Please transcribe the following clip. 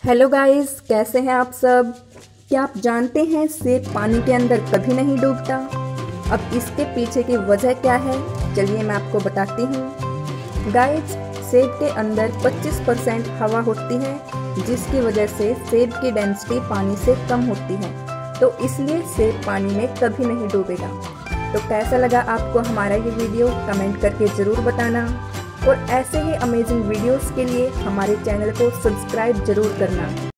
Hello guys, कैसे हैं आप सब। क्या आप जानते हैं सेब पानी के अंदर कभी नहीं डूबता। अब इसके पीछे की वजह क्या है, चलिए मैं आपको बताती हूँ। गाइस, सेब के अंदर 25% हवा होती है, जिसकी वजह से सेब की डेंसिटी पानी से कम होती है, तो इसलिए सेब पानी में कभी नहीं डूबेगा। तो कैसा लगा आपको हमारा ये वीडियो, कमेंट करके ज़रूर बताना। और ऐसे ही अमेजिंग वीडियोस के लिए हमारे चैनल को सब्सक्राइब जरूर करना।